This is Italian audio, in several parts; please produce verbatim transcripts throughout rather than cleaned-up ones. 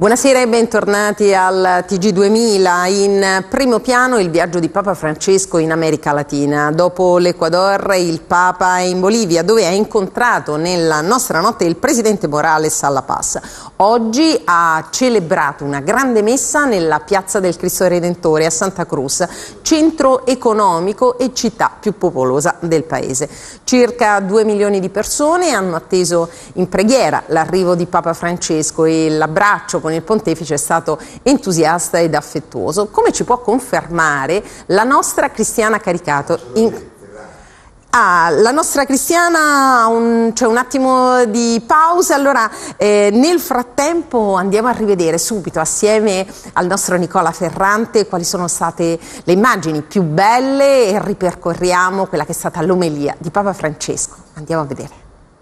Buonasera e bentornati al T G duemila. In primo piano il viaggio di Papa Francesco in America Latina. Dopo l'Ecuador il Papa è in Bolivia, dove ha incontrato nella nostra notte il presidente Morales a La Paz. Oggi ha celebrato una grande messa nella Piazza del Cristo Redentore a Santa Cruz, centro economico e città più popolosa del paese. Circa due milioni di persone hanno atteso in preghiera l'arrivo di Papa Francesco e l'abbraccio con il pontefice è stato entusiasta ed affettuoso, come ci può confermare la nostra Cristiana Caricato. In... Ah, la nostra Cristiana, un, c'è un attimo di pausa, allora eh, nel frattempo andiamo a rivedere subito assieme al nostro Nicola Ferrante quali sono state le immagini più belle e ripercorriamo quella che è stata l'omelia di Papa Francesco. Andiamo a vedere.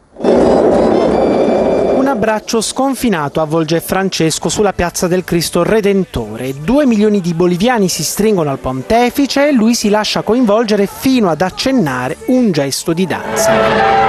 Un abbraccio sconfinato avvolge Francesco sulla Piazza del Cristo Redentore. Due milioni di boliviani si stringono al pontefice e lui si lascia coinvolgere fino ad accennare un gesto di danza.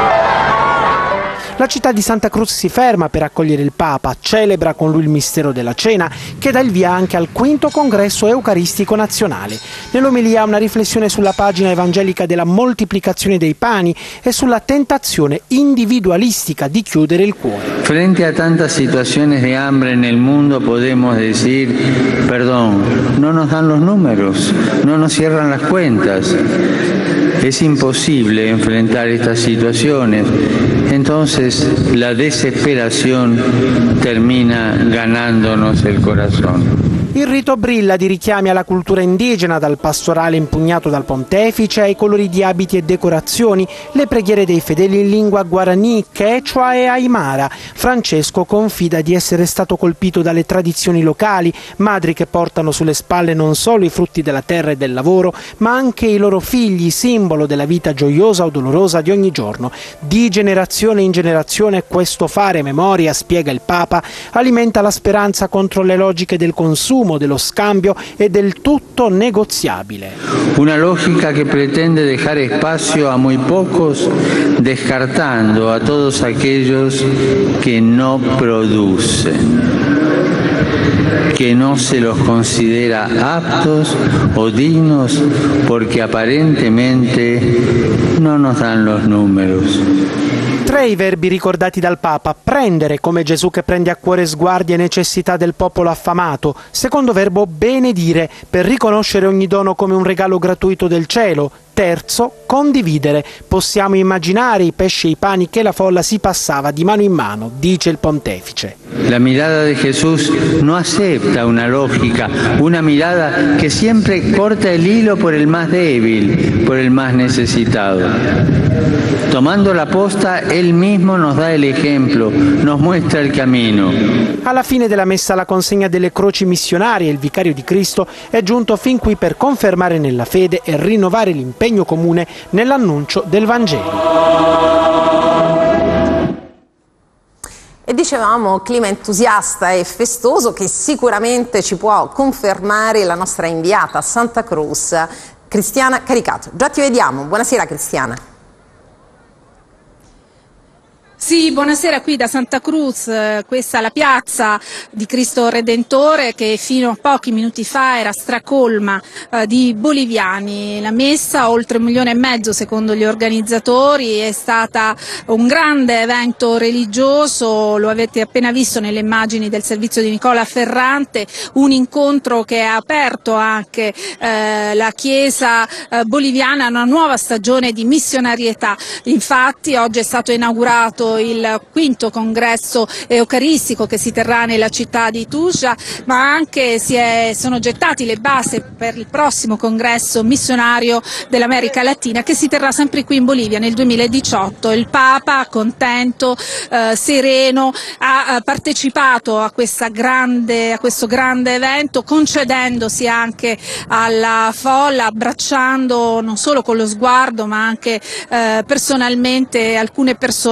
La città di Santa Cruz si ferma per accogliere il Papa, celebra con lui il mistero della cena che dà il via anche al quinto congresso eucaristico nazionale. Nell'omelia una riflessione sulla pagina evangelica della moltiplicazione dei pani e sulla tentazione individualistica di chiudere il cuore. Frente a tantas situaciones de hambre en el mundo podemos decir, perdón, no nos dan los números, no nos cierran las cuentas. Es imposible enfrentar estas situaciones. Entonces la desesperación termina ganándonos el corazón. Il rito brilla di richiami alla cultura indigena, dal pastorale impugnato dal pontefice ai colori di abiti e decorazioni, le preghiere dei fedeli in lingua guarani, quechua e aimara. Francesco confida di essere stato colpito dalle tradizioni locali, madri che portano sulle spalle non solo i frutti della terra e del lavoro, ma anche i loro figli, simbolo della vita gioiosa o dolorosa di ogni giorno. Di generazione in generazione questo fare memoria, spiega il Papa, alimenta la speranza contro le logiche del consumo, dello scambio e del tutto negoziabile. Una lógica que pretende dejar espacio a muy pocos, descartando a todos aquellos que no producen, que no se los considera aptos o dignos porque aparentemente no nos dan los números. Tre i verbi ricordati dal Papa: prendere, come Gesù che prende a cuore sguardi e necessità del popolo affamato; secondo verbo, benedire, per riconoscere ogni dono come un regalo gratuito del cielo; terzo, condividere. Possiamo immaginare i pesci e i pani che la folla si passava di mano in mano, dice il pontefice. La mirada de Jesús no acepta una lógica, una mirada que siempre corta el hilo por el más débil, por el más necesitado. Tomando la posta, él mismo nos da el ejemplo, nos muestra il cammino. Alla fine della messa la consegna delle croci missionarie, il vicario di Cristo è giunto fin qui per confermare nella fede e rinnovare l'impegno comune nell'annuncio del Vangelo. E dicevamo clima entusiasta e festoso che sicuramente ci può confermare la nostra inviata a Santa Cruz, Cristiana Caricato. Già ti vediamo, buonasera Cristiana. Sì, buonasera qui da Santa Cruz, questa è la piazza di Cristo Redentore che fino a pochi minuti fa era stracolma eh, di boliviani. La messa, oltre un milione e mezzo secondo gli organizzatori, è stata un grande evento religioso, lo avete appena visto nelle immagini del servizio di Nicola Ferrante, un incontro che ha aperto anche eh, la Chiesa eh, boliviana a una nuova stagione di missionarietà. Infatti oggi è stato inaugurato il quinto congresso eucaristico che si terrà nella città di Tuja, ma anche si è, sono gettati le basi per il prossimo congresso missionario dell'America Latina che si terrà sempre qui in Bolivia nel duemiladiciotto. Il Papa, contento, eh, sereno, ha eh, partecipato a, questa grande, a questo grande evento, concedendosi anche alla folla, abbracciando non solo con lo sguardo ma anche eh, personalmente alcune persone proprio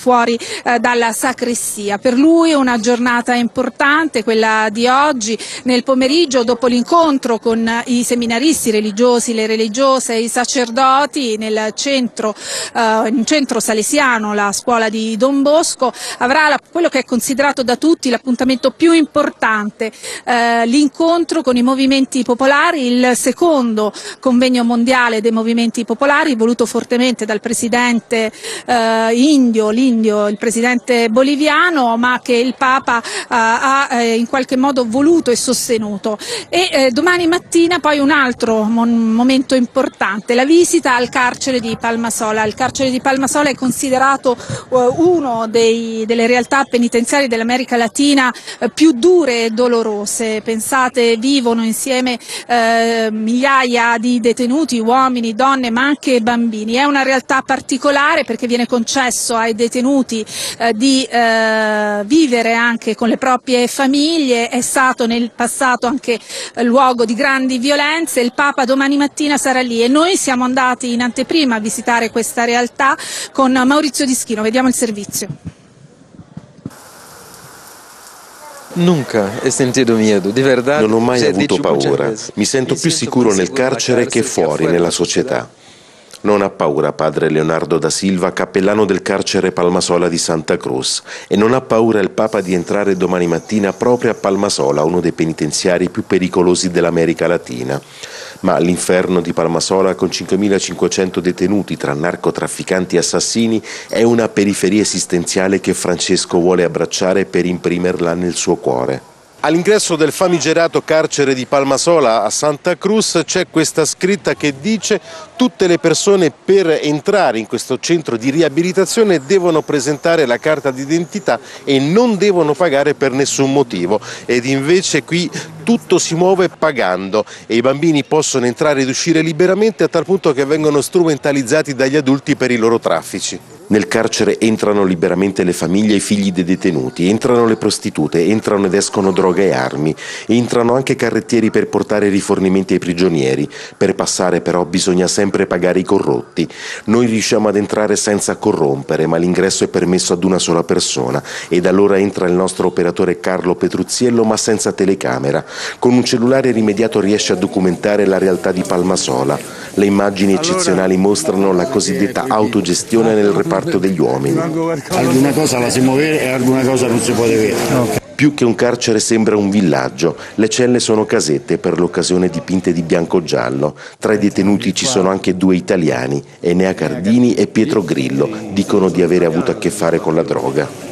fuori eh, dalla sacrestia. Per lui una giornata importante, quella di oggi, nel pomeriggio dopo l'incontro con i seminaristi religiosi, le religiose e i sacerdoti nel centro, eh, in centro salesiano, la scuola di Don Bosco, avrà la, quello che è considerato da tutti l'appuntamento più importante, eh, l'incontro con i movimenti popolari, il secondo convegno mondiale dei movimenti popolari voluto fortemente dal presidente eh, indio, l'indio, il presidente boliviano, ma che il Papa eh, ha eh, in qualche modo voluto e sostenuto. E eh, domani mattina poi un altro mon- momento importante, la visita al carcere di Palmasola. Il carcere di Palmasola è considerato uh, uno dei, delle realtà penitenziarie dell'America Latina uh, più dure e dolorose. Pensate, vivono insieme uh, migliaia di detenuti, uomini, donne, ma anche bambini. È una realtà particolare perché viene concesso ai detenuti uh, di uh, vivere anche con le proprie famiglie. È stato nel passato anche uh, luogo di grandi violenze. Il Papa domani mattina sarà lì e noi siamo andati in anteprima a visitare questa realtà con Maurizio Dischino. Vediamo il servizio. Nunca he sentido miedo, di verdad. Non ho mai avuto paura. Mi sento più sicuro nel carcere che fuori nella società. Non ha paura padre Leonardo da Silva, cappellano del carcere Palmasola di Santa Cruz, e non ha paura il Papa di entrare domani mattina proprio a Palmasola, uno dei penitenziari più pericolosi dell'America Latina. Ma l'inferno di Palmasola, con cinquemilacinquecento detenuti tra narcotrafficanti e assassini, è una periferia esistenziale che Francesco vuole abbracciare per imprimerla nel suo cuore. All'ingresso del famigerato carcere di Palmasola a Santa Cruz c'è questa scritta che dice: tutte le persone per entrare in questo centro di riabilitazione devono presentare la carta d'identità e non devono pagare per nessun motivo. Ed invece qui tutto si muove pagando e i bambini possono entrare ed uscire liberamente, a tal punto che vengono strumentalizzati dagli adulti per i loro traffici. Nel carcere entrano liberamente le famiglie e i figli dei detenuti, entrano le prostitute, entrano ed escono droga e armi, entrano anche carrettieri per portare rifornimenti ai prigionieri. Per passare però bisogna sempre pagare i corrotti. Noi riusciamo ad entrare senza corrompere, ma l'ingresso è permesso ad una sola persona, ed allora entra il nostro operatore Carlo Petruzziello, ma senza telecamera. Con un cellulare rimediato riesce a documentare la realtà di Palmasola. Le immagini eccezionali mostrano la cosiddetta autogestione nel reparto degli uomini. Alguna cosa la si muove e alguna cosa non si può vedere. Okay. Più che un carcere sembra un villaggio. Le celle sono casette, per l'occasione dipinte di bianco-giallo. Tra i detenuti ci sono anche due italiani, Enea Cardini e Pietro Grillo. Dicono di avere avuto a che fare con la droga.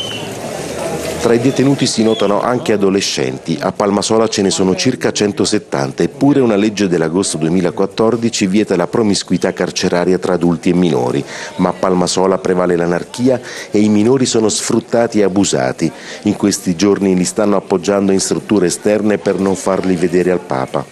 Tra i detenuti si notano anche adolescenti. A Palmasola ce ne sono circa centosettanta, eppure una legge dell'agosto duemilaquattordici vieta la promiscuità carceraria tra adulti e minori. Ma a Palmasola prevale l'anarchia e i minori sono sfruttati e abusati. In questi giorni li stanno appoggiando in strutture esterne per non farli vedere al Papa.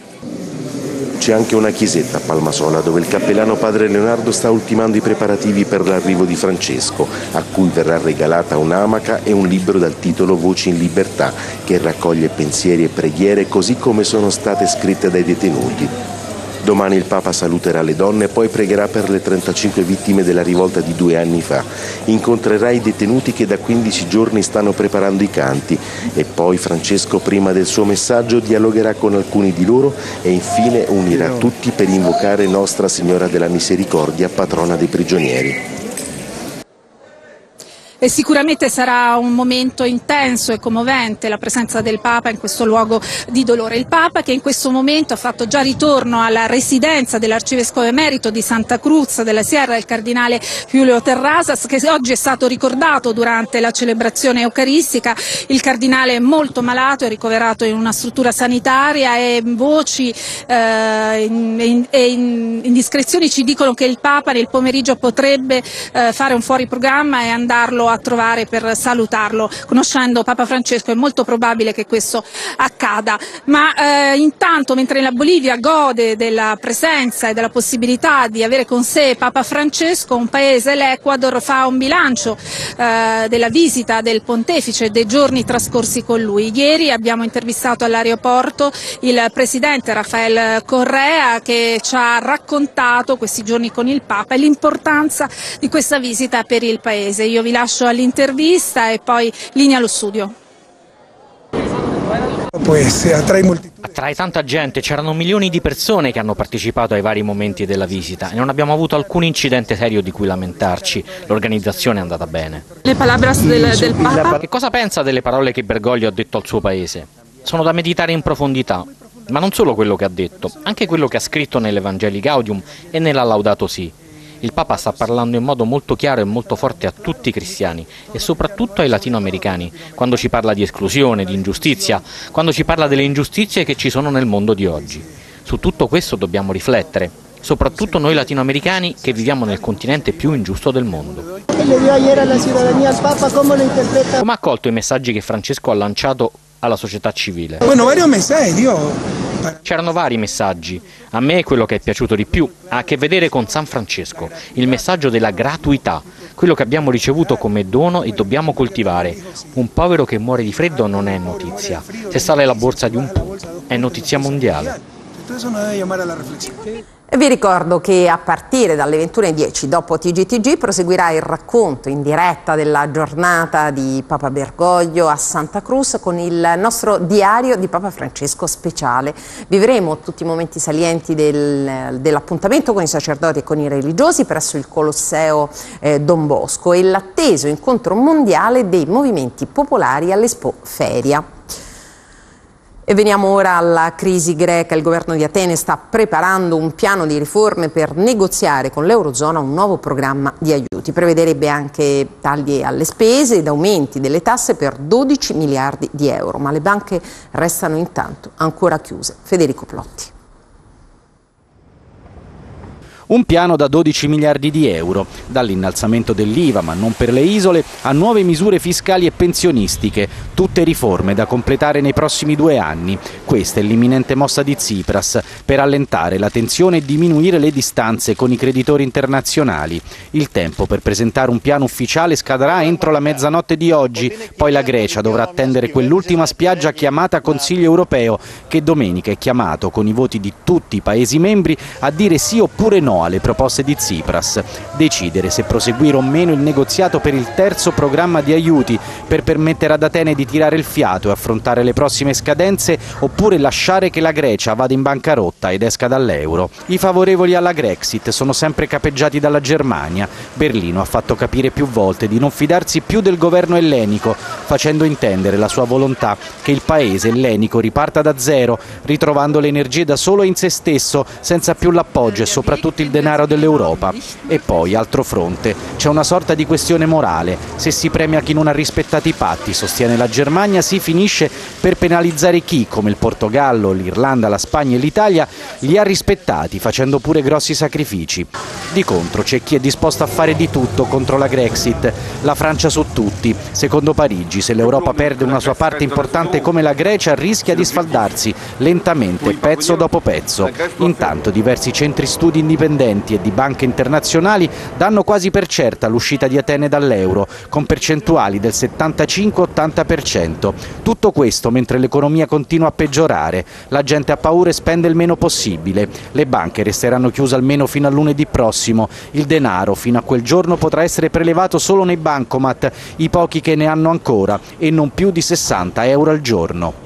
C'è anche una chiesetta a Palmasola dove il cappellano padre Leonardo sta ultimando i preparativi per l'arrivo di Francesco, a cui verrà regalata un'amaca e un libro dal titolo Voci in libertà, che raccoglie pensieri e preghiere così come sono state scritte dai detenuti. Domani il Papa saluterà le donne e poi pregherà per le trentacinque vittime della rivolta di due anni fa. Incontrerà i detenuti che da quindici giorni stanno preparando i canti e poi Francesco, prima del suo messaggio, dialogherà con alcuni di loro e infine unirà tutti per invocare Nostra Signora della Misericordia, patrona dei prigionieri. E sicuramente sarà un momento intenso e commovente la presenza del Papa in questo luogo di dolore. Il Papa, che in questo momento ha fatto già ritorno alla residenza dell'Arcivescovo Emerito di Santa Cruz della Sierra, il cardinale Julio Terrazas, che oggi è stato ricordato durante la celebrazione eucaristica. Il cardinale è molto malato, è ricoverato in una struttura sanitaria e voci eh, in, in, in, indiscrezioni ci dicono che il Papa nel pomeriggio potrebbe eh, fare un fuoriprogramma e andarlo a trovare per salutarlo. Conoscendo Papa Francesco è molto probabile che questo accada, ma eh, intanto, mentre la Bolivia gode della presenza e della possibilità di avere con sé Papa Francesco, un paese, l'Ecuador, fa un bilancio eh, della visita del pontefice e dei giorni trascorsi con lui. Ieri abbiamo intervistato all'aeroporto il presidente Rafael Correa, che ci ha raccontato questi giorni con il Papa e l'importanza di questa visita per il paese. Io vi lascio lascio all'intervista e poi linea allo studio. Attrae tanta gente, c'erano milioni di persone che hanno partecipato ai vari momenti della visita e non abbiamo avuto alcun incidente serio di cui lamentarci, l'organizzazione è andata bene. Le palabras del, del Papa? Che cosa pensa delle parole che Bergoglio ha detto al suo paese? Sono da meditare in profondità, ma non solo quello che ha detto, anche quello che ha scritto nell'Evangelii Gaudium e nella Laudato Si. Il Papa sta parlando in modo molto chiaro e molto forte a tutti i cristiani e soprattutto ai latinoamericani, quando ci parla di esclusione, di ingiustizia, quando ci parla delle ingiustizie che ci sono nel mondo di oggi. Su tutto questo dobbiamo riflettere, soprattutto noi latinoamericani che viviamo nel continente più ingiusto del mondo. Come ha accolto i messaggi che Francesco ha lanciato alla società civile? C'erano vari messaggi. A me quello che è piaciuto di più ha a che vedere con San Francesco, il messaggio della gratuità, quello che abbiamo ricevuto come dono e dobbiamo coltivare. Un povero che muore di freddo non è notizia, se sale la borsa di un punto è notizia mondiale. E vi ricordo che a partire dalle ventuno e dieci dopo T G T G proseguirà il racconto in diretta della giornata di Papa Bergoglio a Santa Cruz con il nostro diario di Papa Francesco speciale. Vivremo tutti i momenti salienti del, dell'appuntamento con i sacerdoti e con i religiosi presso il Colosseo eh, Don Bosco e l'atteso incontro mondiale dei movimenti popolari all'Expo Feria. E veniamo ora alla crisi greca. Il governo di Atene sta preparando un piano di riforme per negoziare con l'Eurozona un nuovo programma di aiuti. Prevederebbe anche tagli alle spese ed aumenti delle tasse per dodici miliardi di euro, ma le banche restano intanto ancora chiuse. Federico Plotti. Un piano da dodici miliardi di euro, dall'innalzamento dell'I V A, ma non per le isole, a nuove misure fiscali e pensionistiche, tutte riforme da completare nei prossimi due anni. Questa è l'imminente mossa di Tsipras per allentare la tensione e diminuire le distanze con i creditori internazionali. Il tempo per presentare un piano ufficiale scadrà entro la mezzanotte di oggi, poi la Grecia dovrà attendere quell'ultima spiaggia chiamata Consiglio europeo, che domenica è chiamato con i voti di tutti i Paesi membri a dire sì oppure no alle proposte di Tsipras, decidere se proseguire o meno il negoziato per il terzo programma di aiuti per permettere ad Atene di tirare il fiato e affrontare le prossime scadenze, oppure lasciare che la Grecia vada in bancarotta ed esca dall'euro. I favorevoli alla Grexit sono sempre capeggiati dalla Germania. Berlino ha fatto capire più volte di non fidarsi più del governo ellenico, facendo intendere la sua volontà che il paese ellenico riparta da zero, ritrovando le energie da solo in se stesso, senza più l'appoggio e soprattutto il denaro dell'Europa. E poi, altro fronte, c'è una sorta di questione morale. Se si premia chi non ha rispettato i patti, sostiene la Germania, si finisce per penalizzare chi, come il Portogallo, l'Irlanda, la Spagna e l'Italia, li ha rispettati, facendo pure grossi sacrifici. Di contro c'è chi è disposto a fare di tutto contro la Grexit, la Francia su tutti. Secondo Parigi, se l'Europa perde una sua parte importante come la Grecia, rischia di sfaldarsi lentamente, pezzo dopo pezzo. Intanto diversi centri studi indipendenti e di banche internazionali danno quasi per certa l'uscita di Atene dall'euro, con percentuali del settantacinque ottanta per cento. Tutto questo mentre l'economia continua a peggiorare, la gente ha paura e spende il meno possibile, le banche resteranno chiuse almeno fino a lunedì prossimo, il denaro fino a quel giorno potrà essere prelevato solo nei bancomat, i pochi che ne hanno ancora, e non più di sessanta euro al giorno.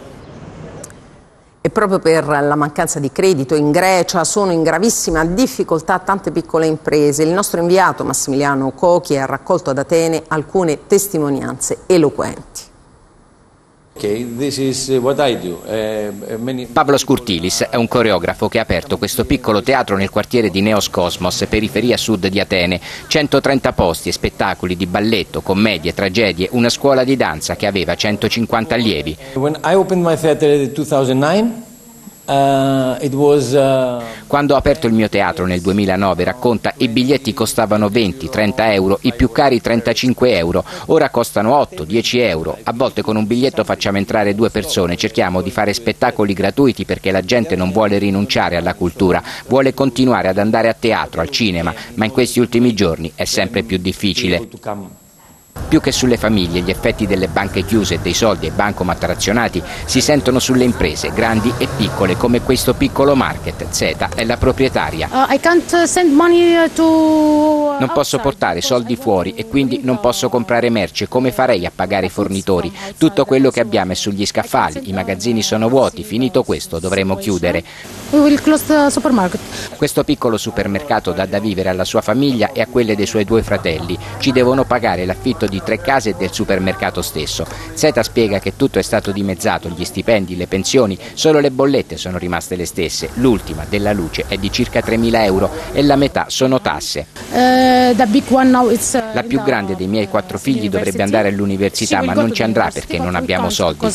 E proprio per la mancanza di credito in Grecia sono in gravissima difficoltà tante piccole imprese. Il nostro inviato Massimiliano Cochi ha raccolto ad Atene alcune testimonianze eloquenti. Okay, this is what I do. Uh, many... Pablo Scurtilis è un coreografo che ha aperto questo piccolo teatro nel quartiere di Neos Cosmos, periferia sud di Atene. centotrenta posti e spettacoli di balletto, commedie, tragedie, una scuola di danza che aveva centocinquanta allievi. When I opened my theater in two thousand nine, Uh, it was, uh... Quando ho aperto il mio teatro nel duemilanove, racconta, i biglietti costavano venti trenta euro, i più cari trentacinque euro, ora costano otto dieci euro, a volte con un biglietto facciamo entrare due persone, cerchiamo di fare spettacoli gratuiti perché la gente non vuole rinunciare alla cultura, vuole continuare ad andare a teatro, al cinema, ma in questi ultimi giorni è sempre più difficile. Più che sulle famiglie, gli effetti delle banche chiuse e dei soldi ai bancomat razionati si sentono sulle imprese, grandi e piccole, come questo piccolo market. Zeta è la proprietaria. Uh, I can't send money to... Non posso portare soldi fuori e quindi non posso comprare merce. Come farei a pagare i fornitori? Tutto quello che abbiamo è sugli scaffali, i magazzini sono vuoti, finito questo dovremo chiudere. We will close the supermarket. Questo piccolo supermercato dà da vivere alla sua famiglia e a quelle dei suoi due fratelli. Ci devono pagare l'affitto di tre case e del supermercato stesso. Zeta spiega che tutto è stato dimezzato, gli stipendi, le pensioni, solo le bollette sono rimaste le stesse. L'ultima, della luce, è di circa tremila euro e la metà sono tasse. Uh, the big one now it's, uh, la più grande dei miei quattro figli dovrebbe andare all'università, ma non ci andrà perché non abbiamo soldi.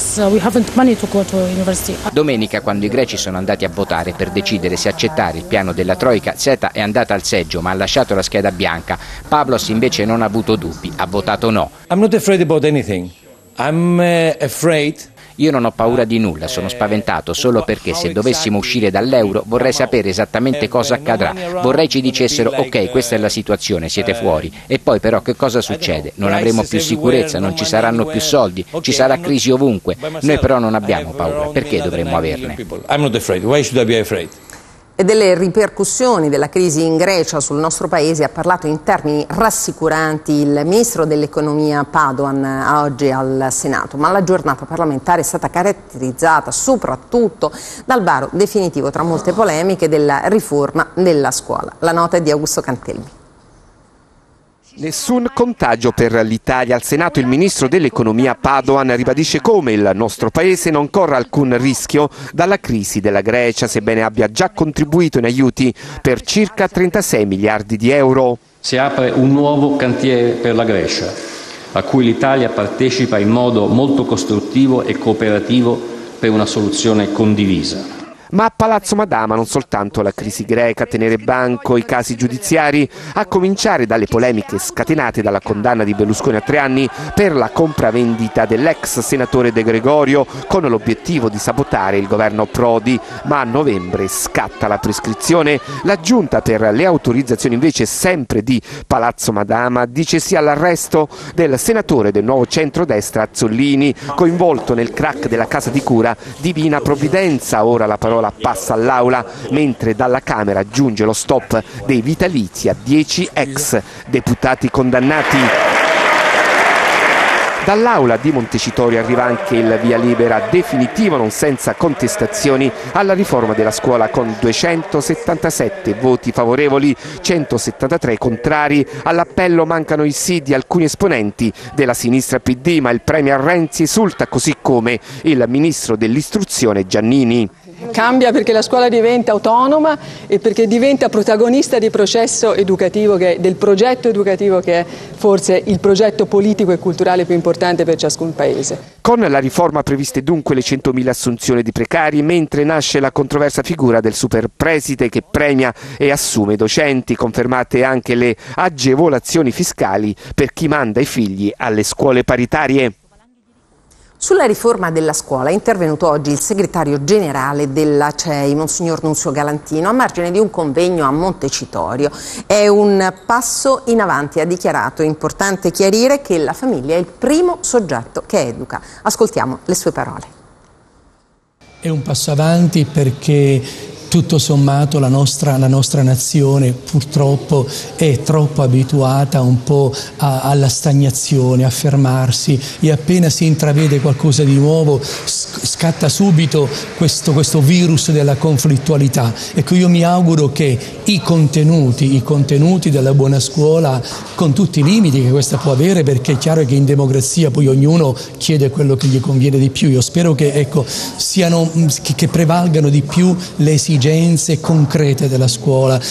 Domenica, quando i greci sono andati a votare per decidere se accettare il piano della Troica, Zeta è andata al seggio ma ha lasciato la scheda bianca. Pavlos invece non ha avuto dubbi, ha votato no. I'm not afraid about anything. I'm uh, afraid. Io non ho paura di nulla, sono spaventato solo perché se dovessimo uscire dall'euro vorrei sapere esattamente cosa accadrà. Vorrei ci dicessero ok, questa è la situazione, siete fuori. E poi però che cosa succede? Non avremo più sicurezza, non ci saranno più soldi, ci sarà crisi ovunque. Noi però non abbiamo paura, perché dovremmo averne? I'm not afraid. Why should I be afraid? E delle ripercussioni della crisi in Grecia sul nostro paese ha parlato in termini rassicuranti il ministro dell'economia Padoan oggi al Senato, ma la giornata parlamentare è stata caratterizzata soprattutto dal varo definitivo, tra molte polemiche, della riforma della scuola. La nota è di Augusto Cantelmi. Nessun contagio per l'Italia. Al Senato il ministro dell'economia Padoan ribadisce come il nostro paese non corra alcun rischio dalla crisi della Grecia, sebbene abbia già contribuito in aiuti per circa trentasei miliardi di euro. Si apre un nuovo cantiere per la Grecia, a cui l'Italia partecipa in modo molto costruttivo e cooperativo per una soluzione condivisa. Ma a Palazzo Madama non soltanto la crisi greca, tenere banco i casi giudiziari, a cominciare dalle polemiche scatenate dalla condanna di Berlusconi a tre anni per la compravendita dell'ex senatore De Gregorio con l'obiettivo di sabotare il governo Prodi, ma a novembre scatta la prescrizione. La giunta per le autorizzazioni invece sempre di Palazzo Madama dice sì all'arresto del senatore del nuovo centrodestra Azzollini, coinvolto nel crack della casa di cura Divina Provvidenza. Ora la parola passa all'Aula, mentre dalla Camera giunge lo stop dei vitalizi a dieci ex deputati condannati. Dall'Aula di Montecitorio arriva anche il via libera definitivo, non senza contestazioni, alla riforma della scuola con duecentosettantasette voti favorevoli, centosettantatré contrari. All'appello mancano i sì di alcuni esponenti della sinistra P D, ma il premier Renzi esulta, così come il ministro dell'istruzione Giannini. Cambia perché la scuola diventa autonoma e perché diventa protagonista del processo educativo, che è, del progetto educativo che è forse il progetto politico e culturale più importante per ciascun paese. Con la riforma previste dunque le centomila assunzioni di precari, mentre nasce la controversa figura del superpreside che premia e assume docenti, confermate anche le agevolazioni fiscali per chi manda i figli alle scuole paritarie. Sulla riforma della scuola è intervenuto oggi il segretario generale della C E I, Monsignor Nunzio Galantino, a margine di un convegno a Montecitorio. È un passo in avanti, ha dichiarato. È importante chiarire che la famiglia è il primo soggetto che educa. Ascoltiamo le sue parole. È un passo avanti perché tutto sommato la nostra, la nostra nazione purtroppo è troppo abituata un po' a, alla stagnazione, a fermarsi, e appena si intravede qualcosa di nuovo scatta subito questo, questo virus della conflittualità. Ecco, io mi auguro che i contenuti, i contenuti della buona scuola, con tutti i limiti che questa può avere, perché è chiaro che in democrazia poi ognuno chiede quello che gli conviene di più, io spero che, ecco, siano, che, che prevalgano di più le esigenze concrete della scuola.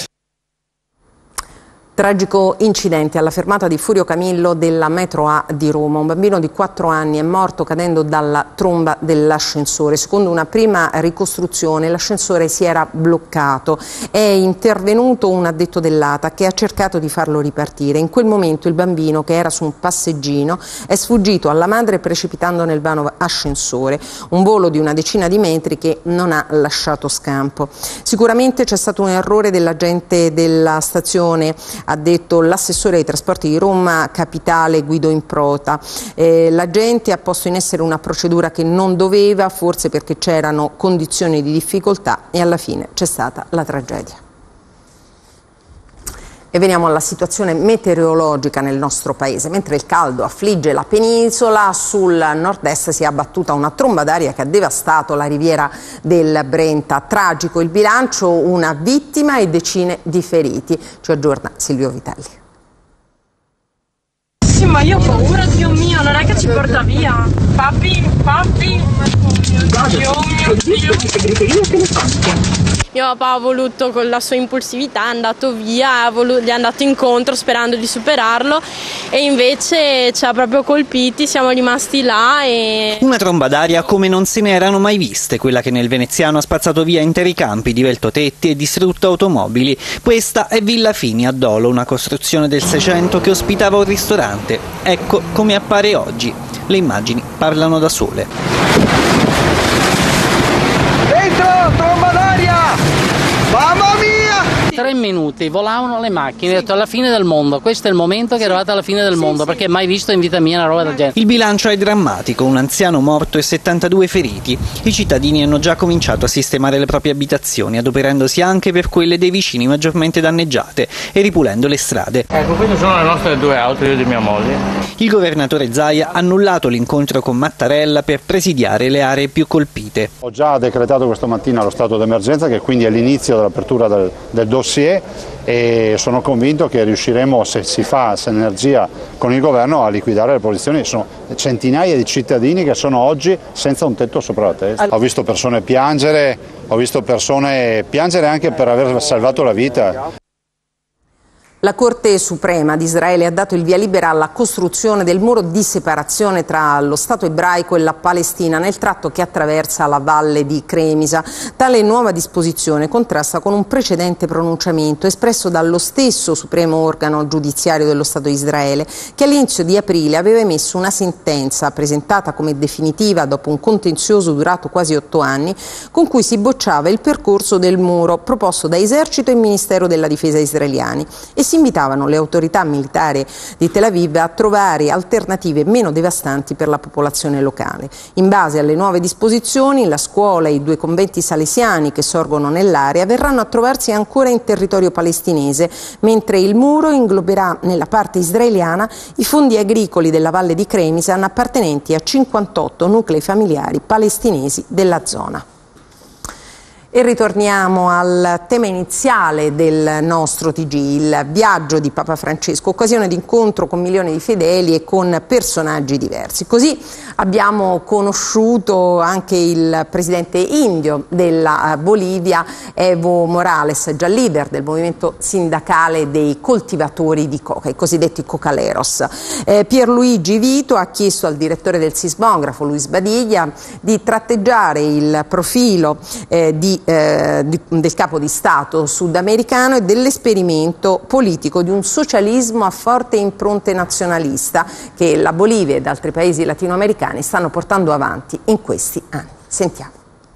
Tragico incidente alla fermata di Furio Camillo della metro A di Roma. Un bambino di quattro anni è morto cadendo dalla tromba dell'ascensore. Secondo una prima ricostruzione l'ascensore si era bloccato. È intervenuto un addetto dell'A T A che ha cercato di farlo ripartire. In quel momento il bambino, che era su un passeggino, è sfuggito alla madre precipitando nel vano ascensore. Un volo di una decina di metri che non ha lasciato scampo. Sicuramente c'è stato un errore dell'agente della stazione ha detto l'assessore ai trasporti di Roma Capitale Guido Improta. Eh, la gente ha posto in essere una procedura che non doveva, forse perché c'erano condizioni di difficoltà, e alla fine c'è stata la tragedia. E veniamo alla situazione meteorologica nel nostro paese. Mentre il caldo affligge la penisola, sul nord-est si è abbattuta una tromba d'aria che ha devastato la riviera del Brenta. Tragico il bilancio, una vittima e decine di feriti. Ci aggiorna Silvio Vitelli. Sì, ma io ho paura, Dio mio, non è che ci porta via. Papi, papi, Dio mio, Dio. Mio papà ha voluto, con la sua impulsività, è andato via, gli è andato incontro sperando di superarlo, e invece ci ha proprio colpiti, siamo rimasti là. E... Una tromba d'aria come non se ne erano mai viste, quella che nel veneziano ha spazzato via interi campi, divelto tetti e distrutto automobili. Questa è Villa Fini a Dolo, una costruzione del Seicento che ospitava un ristorante. Ecco come appare oggi. Le immagini parlano da sole. Dentro, tromba d'aria! Mamma mia! Tre minuti, volavano le macchine, ho detto alla fine del mondo, questo è il momento che è arrivata alla fine del mondo, perché mai visto in vita mia una roba del genere. Il bilancio è drammatico, un anziano morto e settantadue feriti. I cittadini hanno già cominciato a sistemare le proprie abitazioni, adoperandosi anche per quelle dei vicini maggiormente danneggiate e ripulendo le strade. Ecco, queste sono le nostre due auto, io di mia moglie. Il governatore Zaia ha annullato l'incontro con Mattarella per presidiare le aree più colpite. Ho già decretato questa mattina lo stato d'emergenza, che quindi è l'inizio dell'apertura del, del dossier, e sono convinto che riusciremo, se si fa sinergia con il governo, a liquidare le posizioni. Sono centinaia di cittadini che sono oggi senza un tetto sopra la testa. Ho visto persone piangere, ho visto persone piangere anche per aver salvato la vita. La Corte Suprema di Israele ha dato il via libera alla costruzione del muro di separazione tra lo Stato ebraico e la Palestina nel tratto che attraversa la valle di Cremisa. Tale nuova disposizione contrasta con un precedente pronunciamento espresso dallo stesso supremo organo giudiziario dello Stato di Israele, che all'inizio di aprile aveva emesso una sentenza presentata come definitiva dopo un contenzioso durato quasi otto anni, con cui si bocciava il percorso del muro proposto da Esercito e Ministero della Difesa israeliani, e si invitavano le autorità militari di Tel Aviv a trovare alternative meno devastanti per la popolazione locale. In base alle nuove disposizioni, la scuola e i due conventi salesiani che sorgono nell'area verranno a trovarsi ancora in territorio palestinese, mentre il muro ingloberà nella parte israeliana i fondi agricoli della valle di Cremisan appartenenti a cinquantotto nuclei familiari palestinesi della zona. E ritorniamo al tema iniziale del nostro T G, il viaggio di Papa Francesco, occasione di incontro con milioni di fedeli e con personaggi diversi. Così abbiamo conosciuto anche il presidente indio della Bolivia, Evo Morales, già leader del movimento sindacale dei coltivatori di coca, i cosiddetti cocaleros. Eh, Pierluigi Vito ha chiesto al direttore del sismografo, Luis Badiglia, di tratteggiare il profilo eh, di Eh, di, del capo di Stato sudamericano e dell'esperimento politico di un socialismo a forte impronte nazionalista che la Bolivia ed altri paesi latinoamericani stanno portando avanti in questi anni. Sentiamo.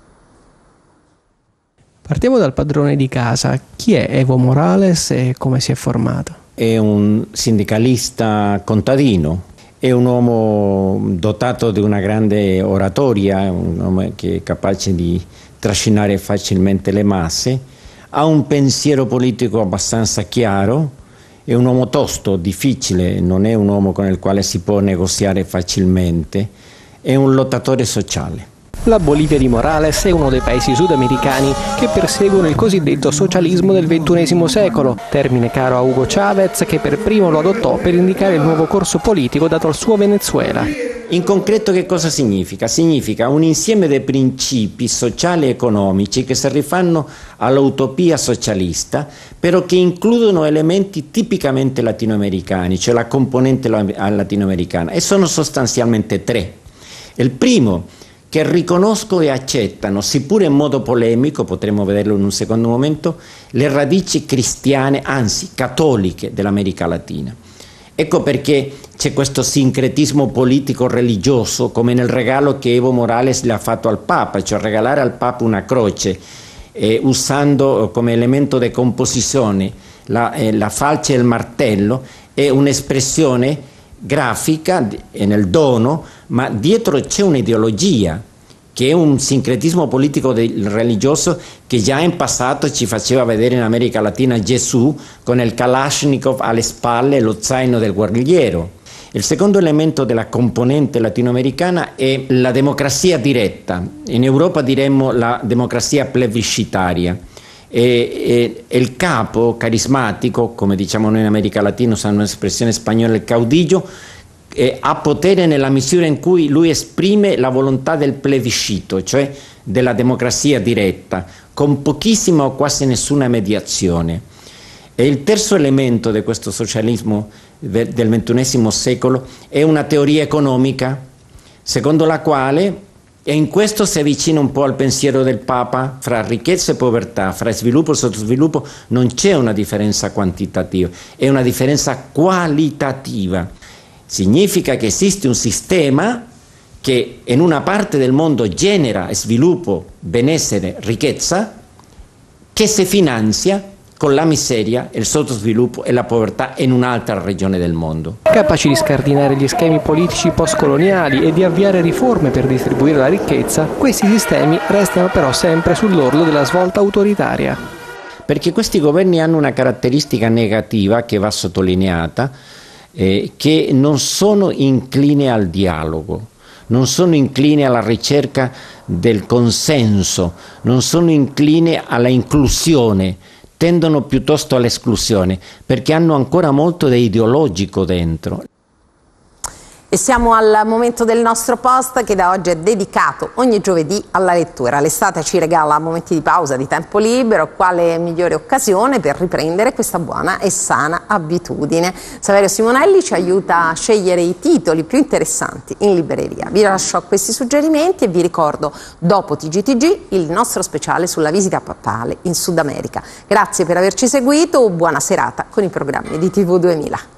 Partiamo dal padrone di casa. Chi è Evo Morales e come si è formato? È un sindacalista contadino. È un uomo dotato di una grande oratoria, un uomo che è capace di trascinare facilmente le masse, ha un pensiero politico abbastanza chiaro, è un uomo tosto, difficile, non è un uomo con il quale si può negoziare facilmente, è un lottatore sociale. La Bolivia di Morales è uno dei paesi sudamericani che perseguono il cosiddetto socialismo del ventunesimo secolo, termine caro a Hugo Chavez, che per primo lo adottò per indicare il nuovo corso politico dato al suo Venezuela. In concreto che cosa significa? Significa un insieme di principi sociali e economici che si rifanno all'utopia socialista, però che includono elementi tipicamente latinoamericani, cioè la componente latinoamericana, e sono sostanzialmente tre. Il primo, che riconoscono e accettano, seppur in modo polemico, potremo vederlo in un secondo momento, le radici cristiane, anzi cattoliche, dell'America Latina. Ecco perché c'è questo sincretismo politico-religioso, come nel regalo che Evo Morales le ha fatto al Papa, cioè regalare al Papa una croce, eh, usando come elemento di composizione la, eh, la falce e il martello, è un'espressione grafica e nel dono, ma dietro c'è un'ideologia che è un sincretismo politico del religioso che già in passato ci faceva vedere in America Latina Gesù con il Kalashnikov alle spalle e lo zaino del guerrigliero. Il secondo elemento della componente latinoamericana è la democrazia diretta, in Europa diremmo la democrazia plebiscitaria. E, e il capo carismatico, come diciamo noi in America Latina, usando un'espressione spagnola, il caudillo, eh, ha potere nella misura in cui lui esprime la volontà del plebiscito, cioè della democrazia diretta, con pochissima o quasi nessuna mediazione. E il terzo elemento di questo socialismo del ventunesimo secolo è una teoria economica, secondo la quale, e in questo si avvicina un po' al pensiero del Papa, fra ricchezza e povertà, fra sviluppo e sottosviluppo non c'è una differenza quantitativa, è una differenza qualitativa. Significa che esiste un sistema che in una parte del mondo genera sviluppo, benessere, ricchezza, che si finanzia con la miseria, il sottosviluppo e la povertà in un'altra regione del mondo. Capaci di scardinare gli schemi politici postcoloniali e di avviare riforme per distribuire la ricchezza, questi sistemi restano però sempre sull'orlo della svolta autoritaria. Perché questi governi hanno una caratteristica negativa che va sottolineata, eh, che non sono incline al dialogo, non sono incline alla ricerca del consenso, non sono incline alla inclusione, tendono piuttosto all'esclusione, perché hanno ancora molto di ideologico dentro. E siamo al momento del nostro post che da oggi è dedicato ogni giovedì alla lettura. L'estate ci regala momenti di pausa, di tempo libero, quale migliore occasione per riprendere questa buona e sana abitudine. Saverio Simonelli ci aiuta a scegliere i titoli più interessanti in libreria. Vi lascio a questi suggerimenti e vi ricordo, dopo T G T G, il nostro speciale sulla visita papale in Sud America. Grazie per averci seguito, buona serata con i programmi di T V duemila.